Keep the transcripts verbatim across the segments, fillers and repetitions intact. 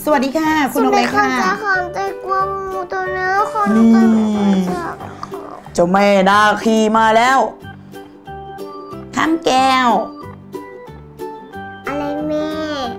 สวัสดีค่ะคุณนกเล็กค่ะจะขอนใจกลัวงูตัวนี้คนตัวนี้เจ้าแม่นาคีมาแล้วคำแก้วอะไรแม่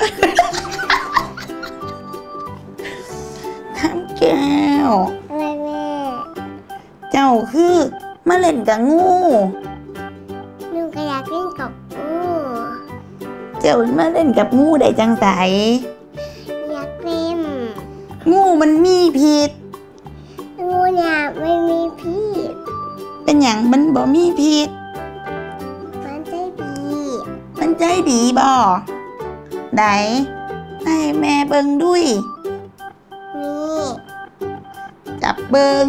คำแก้วอะไรแม่เจ้าคือมาเล่นกับงูหนูก็อยากเล่นกับงูเจ้ามาเล่นกับงูได้จังไสอยากเล่นงูมันมีพิษงูเนี่ยไม่มีพิษเป็นอย่างมันบ่มีพิษมันใจดีมันใจดีบ่ไหนให้แม่เบิ่งด้วยนี่จับเบิ่ง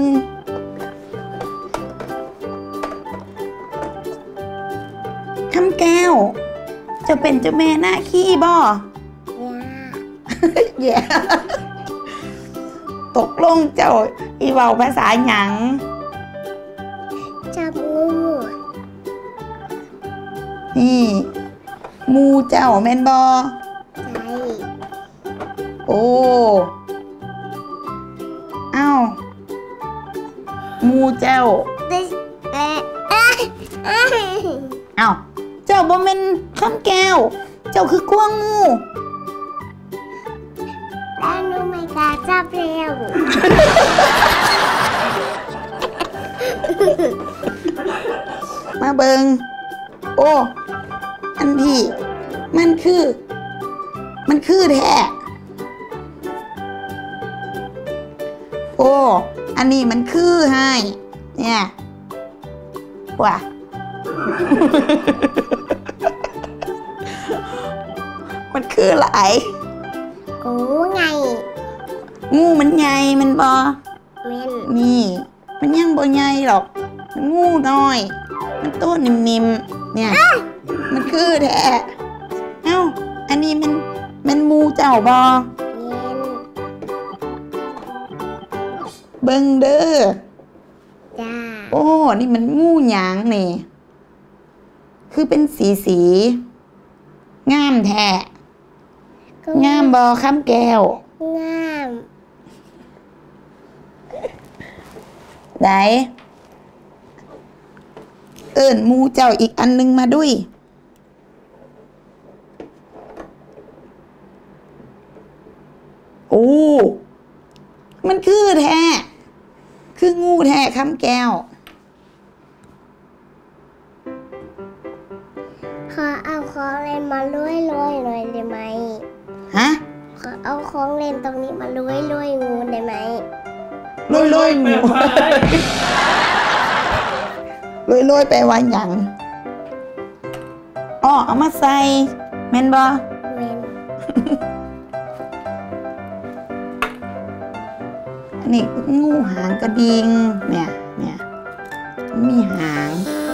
คำแก้วจะเป็นเจ้าแม่หน้าขี้บ่อย่าตกลงเจ้าอีเว้าภาษาหยังจับงูนี่งูเจ้าแม่นบ่ใช่โอ้เอ้างูเจ้าเอ๊ะเอ๊ะเอ้าเจ้าบ่แม่นคำแก้วเจ้าคือกวางงูแล้วหนูไม่กล้าจับแล้วมาเบิงโอ้อันพี่มันคือมันคือแท้โอ้อันนี้มันคือให้เนี่ยว่ะ มันคืออะไรงูไงงูมันใหญ่มันบอเม่นนี่มันยังบ่ใหญ่หรอกมันงูน้อยมันตัวนิ่มๆเนี่ยมันคือแท้เอ้าอันนี้มันมันมูเจ้าบอเม่นเบิ่งเด้อจ้าโอ้นี่มันงูหยางนี่คือเป็นสีสีงามแท้งามบอคำแก้วงามไหนเอิ้นมูเจ้าอีกอันนึงมาด้วยโอ้มันคือแท้คืองูแท้คำแก้วขอเอาของเล่นมาลุยลุยหน่อยได้ไหมฮะขอเอาของเล่นตรงนี้มาลุยลุยงูได้ไหมลุยลุยงูลุยลุยไปวันหยังอ๋อเอามาใส่แม่นบ่แม่นอันนี้งูหางกระดิ่งเนี่ยเนี่ยมีหาง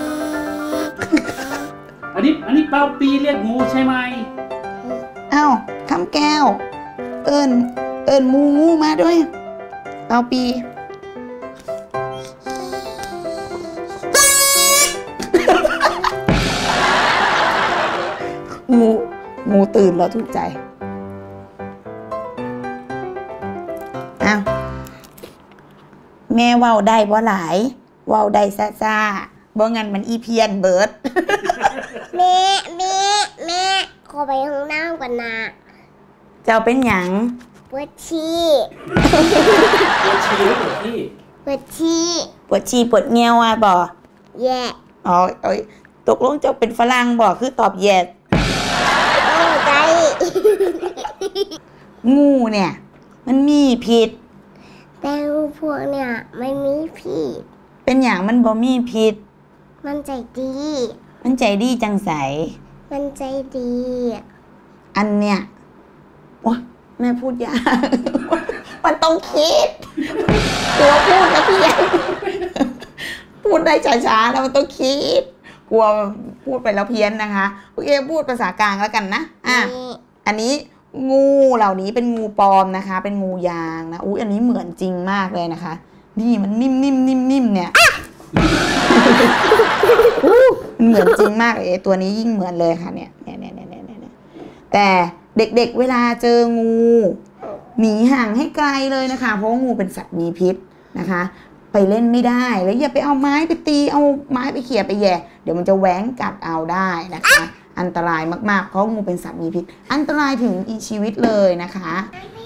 อันนี้อันนี้เป้าปีเรียกงูใช่ไหมเอ้าคำแก้วเอิญเอิญมูงูมาด้วยเป้าปีงูงูตื่นแล้วถูกใจอ้าวแม่เว้าได้บ่หลายเว้าได้ซ่าๆบ่งั้นมันอีเพียนเบิดแม่แม่แม่ขอไปห้องน้ำก่อนนะเจ้าเป็นหยังปวดฉี่ปวดฉี่ปวดที่ปวดฉี่ปวดฉี่ปวดเงี้ยวอ่ะบ่แย่อ๋อเอ้ยตกลงเจ้าเป็นฝรั่งบ่คือตอบแย่โอ้ใจงูเนี่ยมันมีพิษแต่งูพวกเนี่ยไม่มีพิษเป็นอย่างมันบ่มีพิษมันใจดีมันใจดีจังใสมันใจดีอันเนี้ยโอ๊ยแม่พูดยากมันต้องคิดตัวพูดนะพี่พูดได้ช้าๆแล้วมันต้องคิดกลัวพูดไปแล้วเพี้ยนนะคะโอเคพูดภาษากลางแล้วกันนะอ่ะอันนี้งูเหล่านี้เป็นงูปลอมนะคะเป็นงูยางนะอุ๊ยอันนี้เหมือนจริงมากเลยนะคะนี่มันนิ่มๆนิ่มๆเนี่ยมันเหมือนจริงมากเลยตัวนี้ยิ่งเหมือนเลยค่ะเนี่ยเนี่ยเนี่ยเนี่ยเนี่ยแต่เด็กๆเวลาเจองูหนีห่างให้ไกลเลยนะคะ เพราะว่างูเป็นสัตว์มีพิษนะคะ ไปเล่นไม่ได้แล้วอย่าไปเอาไม้ไปตีเอาไม้ไปเขี่ยไปแย่เดี๋ยวมันจะแหว้งกัดเอาได้นะคะ อันตรายมากๆเพราะงูเป็นสัตว์มีพิษอันตรายถึงชีวิตเลยนะคะพี่